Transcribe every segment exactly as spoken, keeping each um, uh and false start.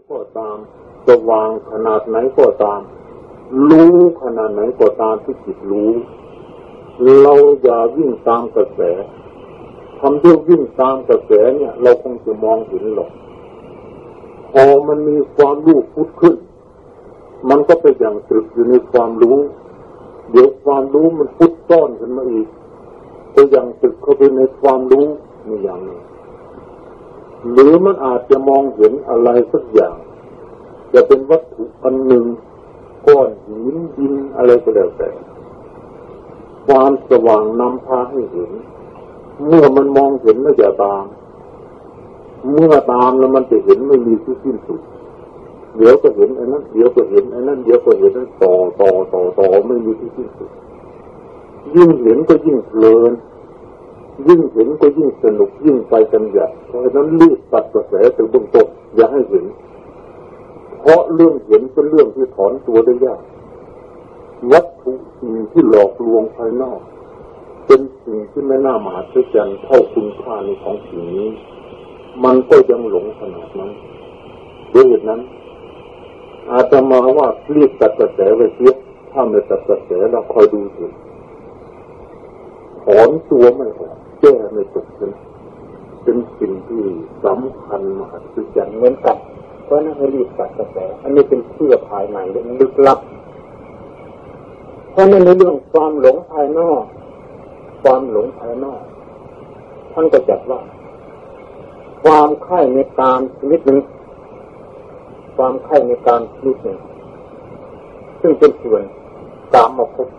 ก็ตามสว่างขนาดไหนก็ตามรู้ขนาดไหนก็ตามที่จิตรู้เราอย่าวิ่งตามกระแสทำด้วยวิ่งตามกระแสเนี่ยเราคงจะมองเห็นหรอกพอมันมีความรู้พุทธขึ้นมันก็ไปอย่างตรึกอยู่ในความรู้เดี๋ยวความรู้มันพุทธซ่อนขึ้นมาอีกก็อย่างตรึกเข้าไปในความรู้นี่อย่างนี้หรือมันอาจจะมองเห็นอะไรสักอย่างจะเป็นวัตถุอันหนึ่งก้อนหินดินอะไรก็แล้วแต่ความสว่างนำพาให้เห็นเมื่อมันมองเห็นแล้วอย่าตามเมื่อตามแล้วมันจะเห็นไม่มีที่สิ้นสุดเดี๋ยวก็เห็นไอ้นั้นเดี๋ยวก็เห็นไอ้นั้นเดี๋ยวก็เห็นนั้นต่อต่อต่อต่อไม่มีที่สิ้นสุดยิ่งเห็นก็ยิ่งเพลินยิ่งเห็นก็ยิ่งสนุกยิ่งไปกันใหญ่เพราะฉะนั้นรีบตัดกระแสถึงเบื้องต้นอย่าให้เห็นเพราะเรื่องเห็นเป็นเรื่องที่ถอนตัวได้ยากวัตถุสิ่งที่หลอกลวงภายนอกเป็นสิ่งที่ไม่น่ามหัศจรรย์เท่าคุณค่าในของสิ่งนี้มันก็ยังหลงขนาดนั้นด้วยเหตุนั้นอาตมาว่ารีบตัดกระแสไว้เสียถ้าไม่ตัดกระแสเราคอยดูสิถอนตัวไม่ออกแก้ไม่ตกเป็นเป็นสิ่งที่สำคัญมหัศจรรย์เหมือนกันเพราะนั้นให้รีบตัดกระแสอันนี้เป็นเชื่อภายในลึกลับเพราะนั้นในเรื่องความหลงภายนอกความหลงภายนอกท่านก็จัดว่าความใคร่ในกามชนิดหนึ่งความใคร่ในกามชนิดหนึ่งซึ่งเป็นส่วนกามมาพบ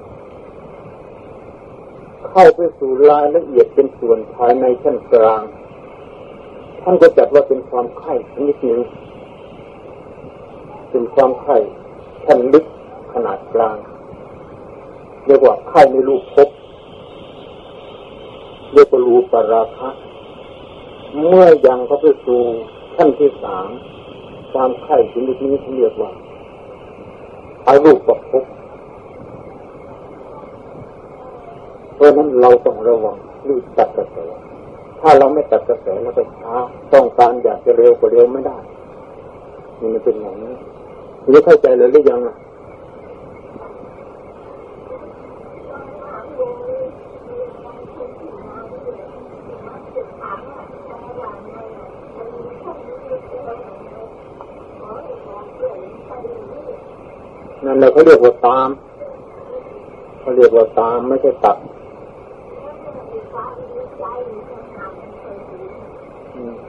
เข้าไปสู่รายละเอียดเป็นส่วนภายในชั้นกลางท่านก็จัดว่าเป็นความใคร่ชนิดหนึ่งเป็นความใคร่ชั้นลึกขนาดกลางเรียกว่าใคร่ในรูปภพเรียกว่ารูปราคะเมื่อยังเข้าไปสู่ขั้นที่สามความใคร่ชนิดนี้เรียกว่าอรูปภพเพราะนั้นเราต้องระวังรีบตัดกระแสถ้าเราไม่ตัดกระแสเราไปช้าต้องการอยากจะเร็วกว่าเร็วไม่ได้นี่มันเป็นอย่างนี้นี่เข้าใจเลยหรือยังอ่ะนั่นแหละเขาเรียกว่าตามเขาเรียกว่าตามไม่ใช่ตัดอืม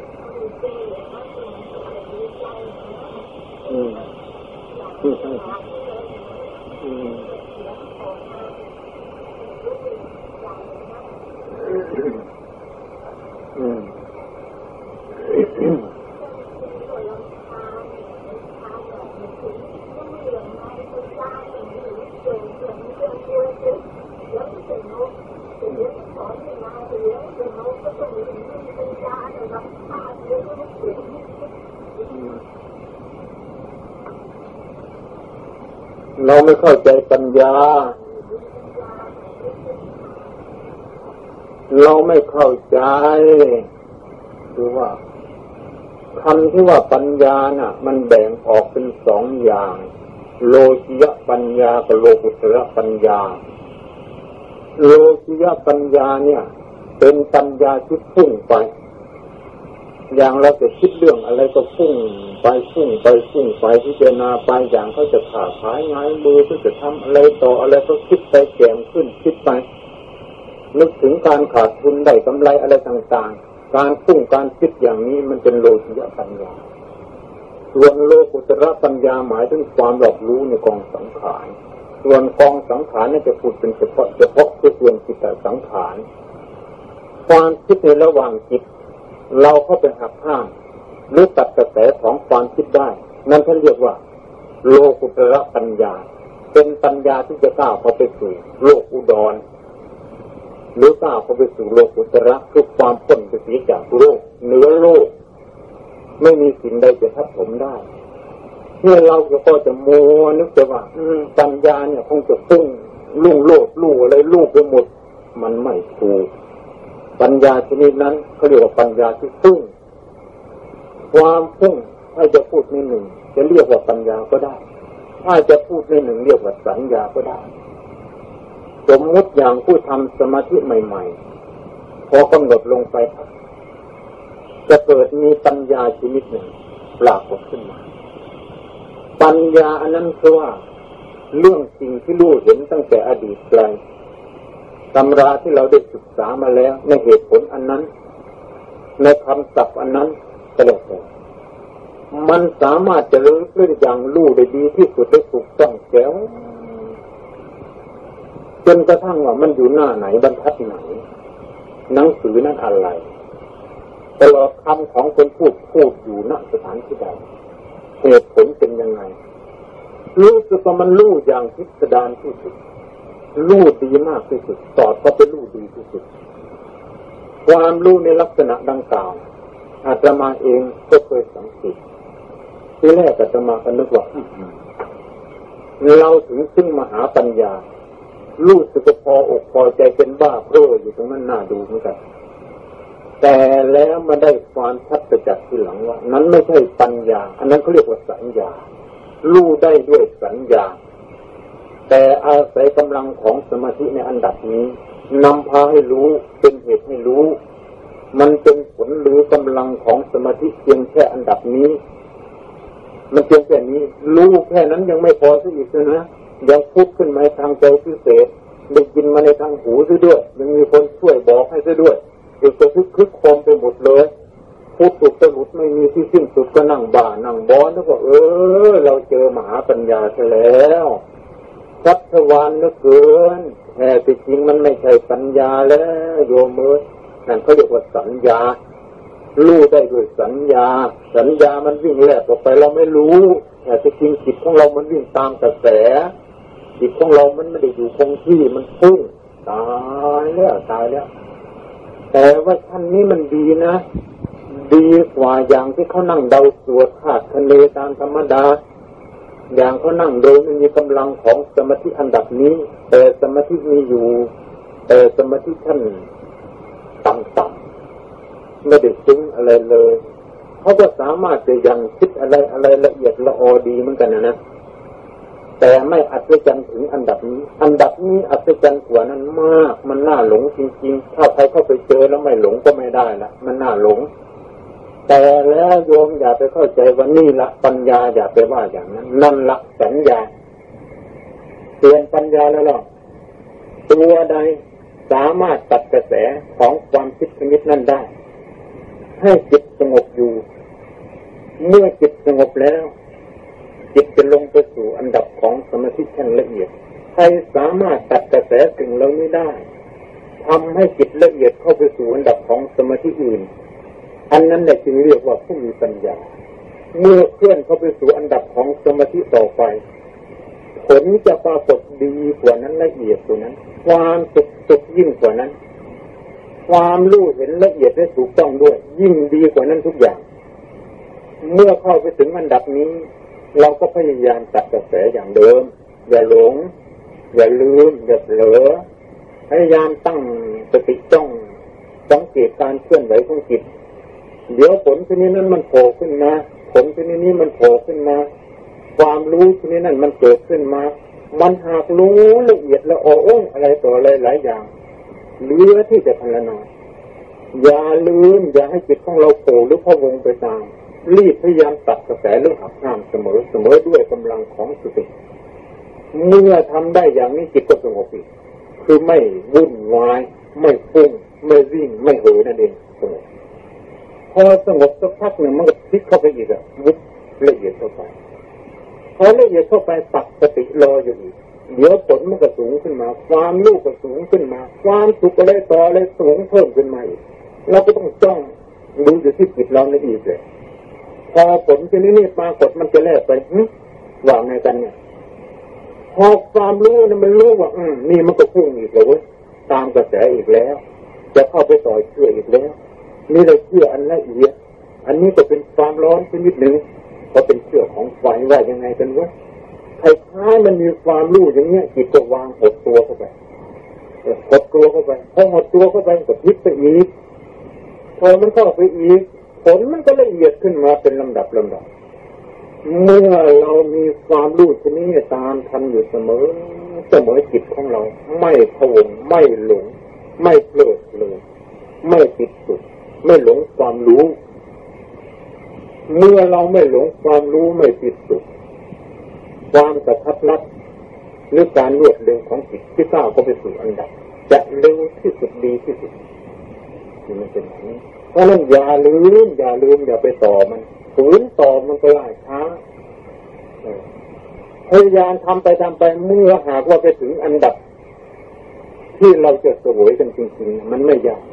อืมอืมอืมอืมเราไม่เข้าใจปัญญาเราไม่เข้าใจคือว่าคำที่ว่าปัญญาน่ะมันแบ่งออกเป็นสองอย่างโลกิยปัญญากับโลกุตระปัญญาโลกิยปัญญาเนี่ยเป็นปัญญาที่พุ่งไปอย่างเราจะคิดเรื่องอะไรก็พุ่งไปพุ่งไปพุ่งไปพิจารณาไปอย่างเขาจะขาขายง่ายมือเขาจะทำอะไรต่ออะไรก็คิดไปแก่มขึ้นคิดไปนึกถึงการขาดทุนได้กำไรอะไรต่างๆการพุ่งการคิดอย่างนี้มันเป็นโลกิยปัญญาส่วนโลกุตระปัญญาหมายถึงความรอบรู้ในกองสังขารส่วนกองสังขารนี่จะพูดเป็นเฉพาะเฉพาะคือส่วนจิตสังขารความคิดในระหว่างจิตเราเข้าไปหักห้ามหรือตัดกระแสของความคิดได้นั่นท่านเรียกว่าโลกุตระปัญญาเป็นปัญญาที่จะก้าวเข้าไปสู่โลกอุดรหรือก้าวเข้าไปสู่โลกุตระคือความพ้นไปเสียจากโลกเหนือโลกไม่มีสิ่งใดจะทับถมได้เมื่อเราก็จะโมนึกแต่ว่าปัญญาเนี่ยคงจะพุ่งลุ่งโลดลู่อะไรลู่ไปหมดมันไม่ถูกปัญญาชนิดนั้นเขาเรียกว่าปัญญาที่พุ่งความพุ่งถ้าจะพูดในหนึ่งจะเรียกว่าปัญญาก็ได้ถ้าจะพูดในหนึ่งเรียกว่าสัญญาก็ได้สมมติอย่างผู้ทำสมาธิใหม่ๆพอกำหนดลงไปจะเกิดมีปัญญาชนิดหนึ่งปรากฏขึ้นมาปัญญาอันนั้นคือว่าเรื่องสิ่งที่รู้เห็นตั้งแต่อดีตไกลตำราที่เราได้ศึกษามาแล้วในเหตุผลอันนั้นในคำศัพท์อันนั้นก็แล้วแต่มันสามารถจะรู้เรื่องอย่างรู้ได้ดีที่สุดได้ถูกต้องแจ๋วจนกระทั่งว่ามันอยู่หน้าไหนบรรทัดไหนหนังสือนั้นอะไรตลอดคำของคนพูดพูดอยู่ณสถานที่ใดเหตุผลเป็นยังไงรู้สึกว่ามันรู้อย่างพิสดารที่สุดรู้ดีมากที่สุดสอดก็เป็นรู้ดีที่สุดความรู้ในลักษณะดังกล่าวอาตมาเองก็เคยสังเกตที่แรกอาตมาก็นึกว่าเราถึงซึ่งมหาปัญญารู้สึกพออกพอใจเป็นบ้าเพ้ออยู่ตรงนั้นน่าดูเหมือนกันแต่แล้วมาได้ความชัดประจักษ์ทีหลังว่านั้นไม่ใช่ปัญญาอันนั้นเขาเรียกว่าสัญญารู้ได้ด้วยสัญญาแต่อาศัยกำลังของสมาธิในอันดับนี้นำพาให้รู้เป็นเหตุให้รู้มันเป็นผลหรือกำลังของสมาธิเพียงแค่อันดับนี้มันเพียงแค่นี้รู้แค่นั้นยังไม่พอซะอีกนะยังพูดขึ้นมาทางใจพิเศษได้ยินมาในทางหูซะด้วยยังมีคนช่วยบอกให้ซะด้วยเอกทึกคึกโคมไปหมดเลยพูดสุดสรุปไม่มีที่สิ้นสุดก็นั่งบ่านั่งบอนแล้วก็เออเราเจอมหาปัญญาซะแล้วชัดทวารนึกเกินแต่จริงมันไม่ใช่ปัญญาแล้วโยมเอ้ยนั่นเขาเรียกว่าสัญญารู้ได้ด้วยสัญญาสัญญามันวิ่งแลบออกไปเราไม่รู้แต่จริงจิตของเรามันวิ่งตามกระแสจิตของเรามันไม่ได้อยู่คงที่มันพุ่งตายแล้วตายแล้วแต่ว่าท่านนี้มันดีนะดีกว่าอย่างที่เขานั่งเดาสวดคาดคะเนตามธรรมดาอย่างเขานั่งโดยไม่มีกำลังของสมาธิอันดับนี้แต่สมาธิมีอยู่แต่สมาธิท่านต่ำๆไม่ได้ซึ้งอะไรเลยเขาก็สามารถจะยังคิดอะไรอะไรละเอียดละออดีเหมือนกันนะนะแต่ไม่อัศจรรย์ถึงอันดับนี้อันดับนี้อัศจรรย์กว่านั้นมากมันน่าหลงจริงๆถ้าใครเข้าไปเจอแล้วไม่หลงก็ไม่ได้ละมันน่าหลงแต่แล้วโยมอย่าไปเข้าใจว่านี่ละปัญญาอย่าไปว่าอย่างนั้นนั่นละสัญญาเปลี่ยนปัญญาแล้วหรอตัวใดสามารถตัดกระแสของความคิดชนิดนั้นได้ให้จิตสงบอยู่เมื่อจิตสงบแล้วจิตจะลงไปสู่อันดับของสมาธิชั้นละเอียดใครสามารถตัดกระแสสิ่งเหล่านี้ได้ทำให้จิตละเอียดเข้าไปสู่อันดับของสมาธิอื่นอันนั้นแหละจึงเรียกว่าผู้มีปัญญาเมื่อเคลื่อนเข้าไปสู่อันดับของสมาธิต่อไปผลจะปรากฏดีกว่านั้นละเอียดกว่านั้นความสุขสุขยิ่งกว่านั้นความรู้เห็นละเอียดและถูกต้องด้วยยิ่งดีกว่านั้นทุกอย่างเมื่อเข้าไปถึงอันดับนี้เราก็พยายามตัดกระแสอย่างเดิมอย่าหลงอย่าลืมอย่าเผลอพยายามตั้งสติจ้องสังเกตการเคลื่อนไหวของจิตเดี๋ยวผลชนิดนั้นมันโผล่ขึ้นมาผลชนิดนี้มันโผล่ขึ้นมาความรู้ชนิดนั้นมันเกิดขึ้นมามันหากรู้ละเอียดละอออะไรต่ออะไรหลายอย่างเหลือที่จะพรรณนาอย่าลืมอย่าให้จิตของเราโผล่หรือพะวงไปตามรีบพยายามตัดกระแสเรื่องหักห้ามเสมอเสมอด้วยกำลังของสติเมื่อทำได้อย่างนี้จิตก็สงบอีกคือไม่วุ่นวายไม่ฟุ้งไม่วิ่งไม่เห่อนั่นเองสงบพอสงบสักพักหนึ่งมันก็พลิกเข้าไปอีกอะมุดละเอียดเข้าไปพอละเอียดเข้าไปปักสติรออยู่อีกเดี๋ยวผลมันก็สูงขึ้นมาความรู้ก็สูงขึ้นมาความสุขอะไรต่ออะไรสูงเพิ่มขึ้นมาอีกเราก็ต้องจ้องดูอยู่ที่จิตเราในอีกเลยพอผลชนิดนี้ปรากฏมันจะแลกไปว่าไงกันเนี่ยพอความรู้เนี่ยมันรู้ว่าอืมนี่มันก็พุ่งอีกแล้วตามกระแสอีกแล้วจะเข้าไปต่อเชื่ออีกแล้วนี่เราเชื่ออันละเอียดอันนี้ก็เป็นความร้อนชนิดหนึ่งก็เป็นเชื่อของไฟว่ายังไงกันวะใครท้ายมันมีความรู้อย่างเงี้ยจิตก็วางหดตัวเข้าไปหดตัวเข้าไปพอหดตัวเข้าไปก็พลิกไปอีกพอมันเข้าไปอีกผลมันก็ละเอียดขึ้นมาเป็นลำดับลำดับเมื่อเรามีความรู้ชนิดนี้ตามทันอยู่เสมอเสมอจิตของเราไม่พะวงไม่หลงไม่เพลิดเพลินไม่ติดสุดไม่หลงความรู้เมื่อเราไม่หลงความรู้ไม่ติดสุดความกระทัดรัดหรือการรวดเร็วของจิตที่ก้าวเข้าไปสู่อันดับจะเร็วที่สุดดีที่สุดนี่มันเป็นอย่างนี้เพราะนั้นอย่าลืมอย่าลืมอย่าไปต่อมันฝืนต่อมันก็ล่าช้าพยายามทำไปทำไปเมื่อหากว่าไปถึงอันดับที่เราจะเสวยกันจริงๆมันไม่ยาก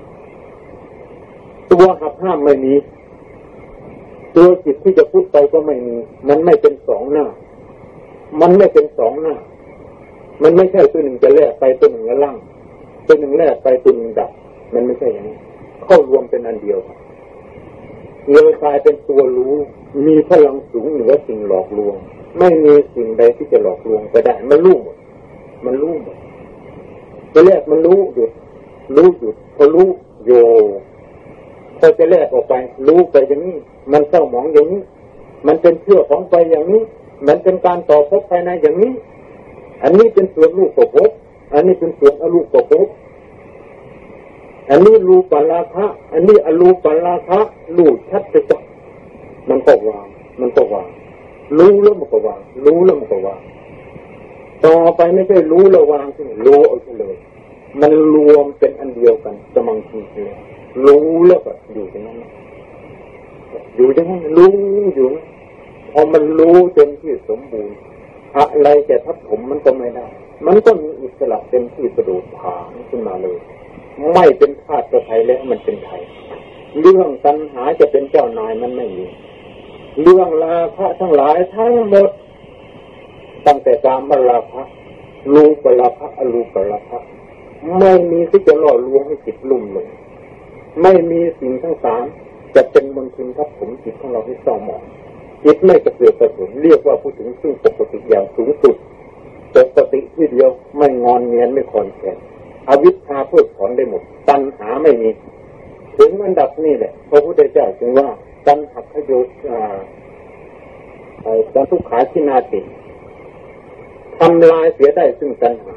ตัวหักห้ามไม่มีตัวจิตที่จะพูดไปก็ไม่มีมันไม่เป็นสองหน้ามันไม่เป็นสองหน้ามันไม่ใช่ตัวหนึ่งจะแลกไปตัวหนึ่งจะล่างตัวหนึ่งแลกไปตัวหนึ่งดับมันไม่ใช่อย่างนี้เข้ารวมเป็นอันเดียวเลยกลายเป็นตัวรู้มีพลังสูงเหนือสิ่งหลอกลวงไม่มีสิ่งใดที่จะหลอกลวงไปได้มันรู้หมดมันรู้หมดจะแลกมันรู้หยุดรู้หยุดพอรู้โยพอจะแลกออกไปรู้ไปอย่างนี้มันเศร้าหมองอย่างนี้มันเป็นเชื่อของไปอย่างนี้มันเป็นการต่อภพภายในอย่างนี้อันนี้เป็นส่วนรูปประภพอันนี้เป็นส่วนอรูปประภพอันนี้รูปราคะอันนี้อรูปราคะรู้ชัดจะจับมันก็วางมันก็วางรู้แล้วมันก็วางรู้แล้วมันก็วางต่อไปไม่ใช่รู้แล้ววางที่รู้เอาเลยมันรวมเป็นอันเดียวกันสมังคีเลยรู้แล้วก็อยู่อย่างนั้นอยู่อย่างนั้นรู้อยู่พอมันรู้เต็มที่สมบูรณ์อะไรจะทับถมมันก็ไม่ได้มันก็มีอิสระเต็มที่กระโดดผางขึ้นมาเลยไม่เป็นธาตุไทยแล้วมันเป็นไทยเรื่องตัณหาจะเป็นเจ้านายมันไม่มีเรื่องราคะทั้งหลายทั้งหมดตั้งแต่กามราคะรูปราคะอรูปราคะไม่มีที่จะหล่อลวงให้จิตลุ่มหลงไม่มีสิ่งทั้งสามจะเป็นมลทินทับถมจิตของเราให้เศร้าหมองจิตไม่กระเสือกกระสนเรียกว่าพูดถึงซึ่งปกติอย่างสูงสุดปกติที่เดียวไม่งอนเงียนไม่คอนแขนอวิชชาเพิกถอนได้หมดตัณหาไม่มีถึงอันดับนี้แหละพระพุทธเจ้าจึงว่าตัณหักขโยอ่าไอ้ตัณทุกขาทินาติทำลายเสียได้ซึ่งตัณหา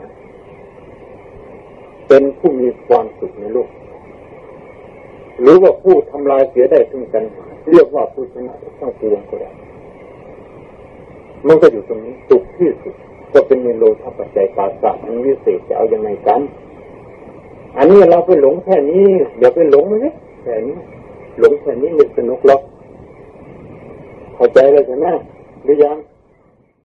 เป็นผู้มีความสุขในโลกหรือว่าผู้ทำลายเสียได้ซึ่งตัณหาเรียกว่าผู้ชนะทั้งปวงก็ได้มันก็อยู่ตรงนี้สุขที่สุดก็เป็นโลภะปัจจัยปาสะอันวิเศษจะเอายังไงกันอันนี้เราไปหลงแค่นี้เดี๋ยวไปหลงไหมแค่นี้หลงแค่นี้ไม่สนุกหรอกเข้าใจแล้วใช่ไหมหรือยัง